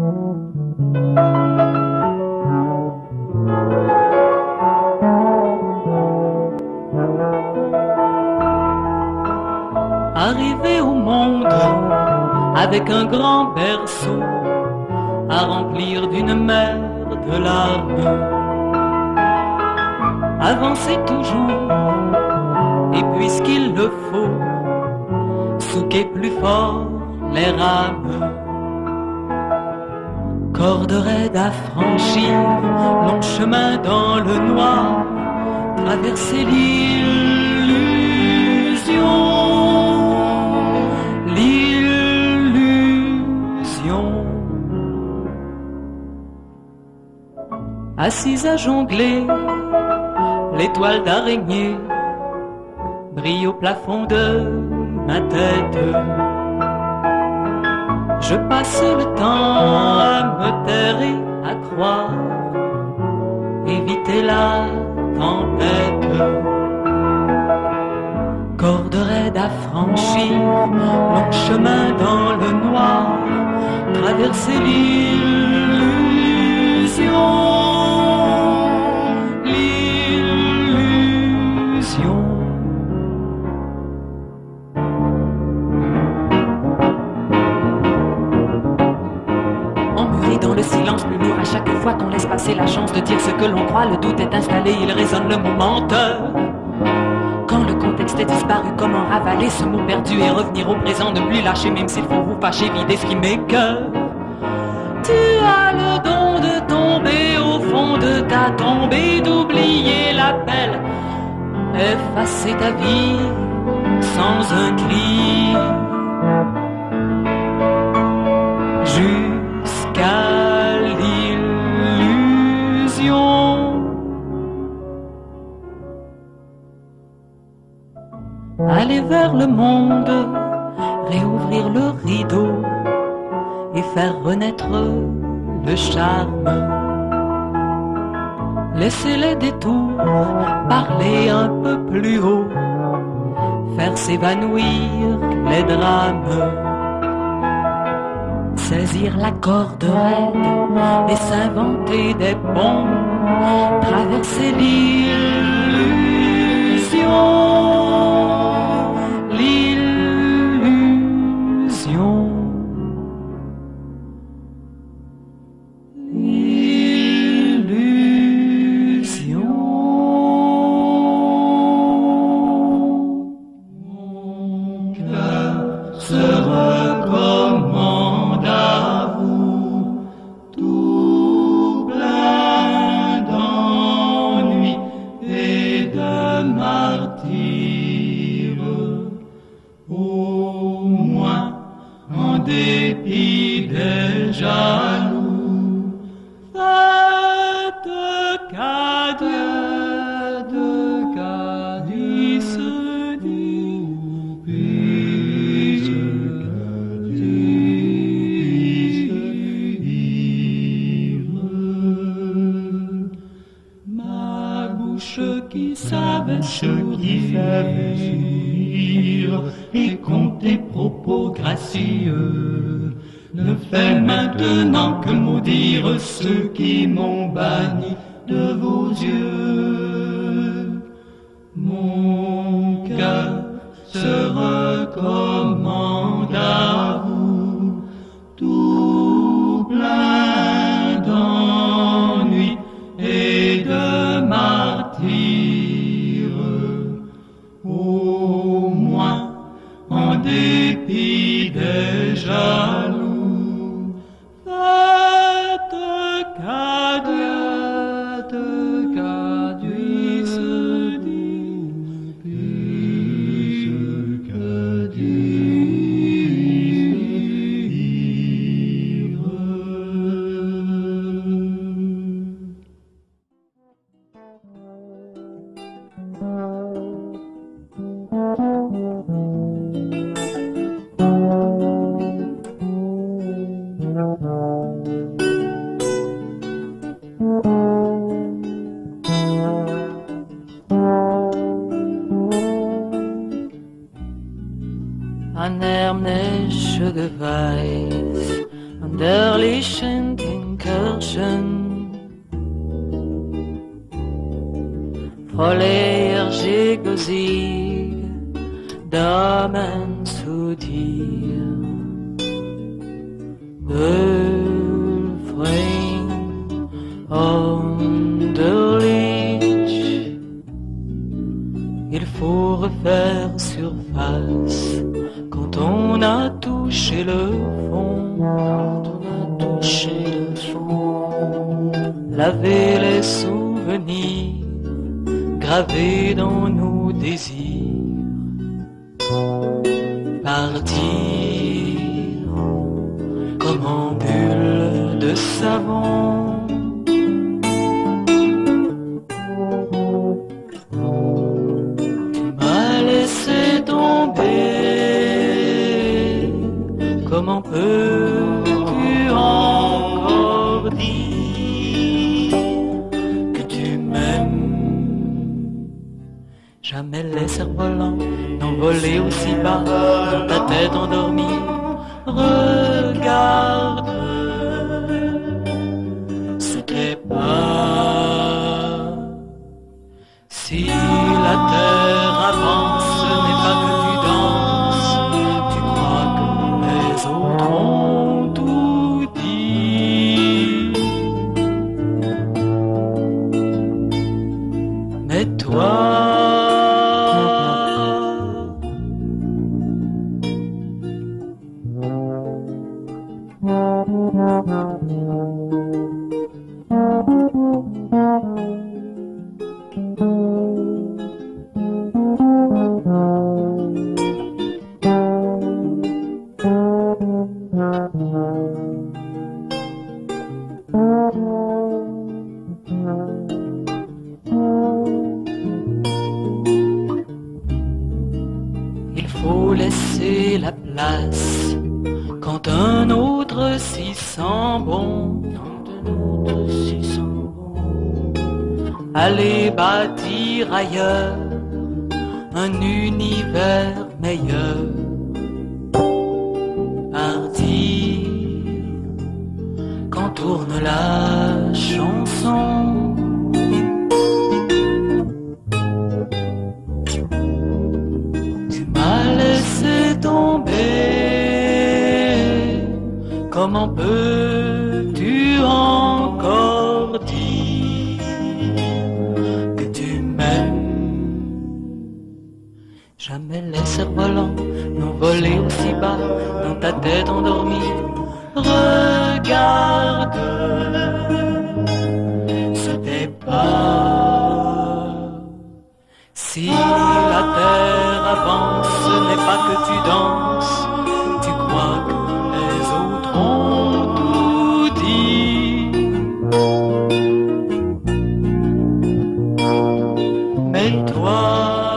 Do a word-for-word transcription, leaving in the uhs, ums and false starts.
Arrivé au monde avec un grand berceau à remplir d'une mer de larmes, avancez toujours, et puisqu'il le faut, souquez plus fort les rames. Corde raide à franchir, long chemin dans le noir, traverser l'illusion. Assise à jongler, l'étoile d'araignée brille au plafond de ma tête. Je passe le temps à me taire et à croire, éviter la tempête. Corde raide à franchir, long chemin dans le noir, traverser l'illusion. Dans le silence plus lourd à chaque fois qu'on laisse passer la chance de dire ce que l'on croit, le doute est installé, il résonne le mot menteur. Quand le contexte est disparu, comment ravaler ce mot perdu et revenir au présent, ne plus lâcher même s'il faut vous fâcher, vider ce qui m'écoeure. Tu as le don de tomber au fond de ta tombée, d'oublier l'appel, effacer ta vie sans un cri. Jusqu'à l'illusion. Aller vers le monde, réouvrir le rideau et faire renaître le charme. Laisser les détours, parler un peu plus haut, faire s'évanouir les drames. Saisir la corde raide et s'inventer des ponts, traverser l'illusion. L'illusion. L'illusion. Mon cœur se recommande à vous, tout plein d'ennui et de martyrs. Au moins, en dépit des jaloux, faites cas de, de cas du se dit, puisse que vivre. Ma bouche qui savait sourire et compter propos gracieux ne fait maintenant que maudire ceux qui m'ont banni de vos yeux. Mon cœur se recommande à vous, tout plein d'ennui et de martyrs. Au moins, en dépit des jaloux, faites qu'à Dieu, qu'à Dieu se dit, puisque Dieu An er nicht weiß, an der Lichtenkinkirchen. Voller Sieg Damen zu dir. Ölfring Anderlich. Il faut refaire surface quand on a touché le fond. Quand on a touché le fond. Laver les souvenirs gravés dans nos désirs. Partir comme en bulle de savon. Tu m'as laissé tomber. Comment peux-tu encore dire que tu m'aimes? Jamais les cerfs-volants n'ont volé aussi bas dans ta tête endormie. Regarde, c'était pas. Si la terre avance, ce n'est pas que tu danses. Tu crois que les autres ont tout dit. Mais toi, il faut laisser la place quand un autre s'y sent bon. Quand un autre s'y sent bon. Aller bâtir ailleurs un univers meilleur. Partir quand tourne la chanson. Tu m'as laissé tomber. Comment peux-tu encore dire que tu m'aimes? Jamais les cerfs-volants n'ont volé aussi bas dans ta tête endormie. Regarde, c'était pas. Si la terre avance, ce n'est pas que tu danses. Tu crois que les autres ont tout dit. Mais toi,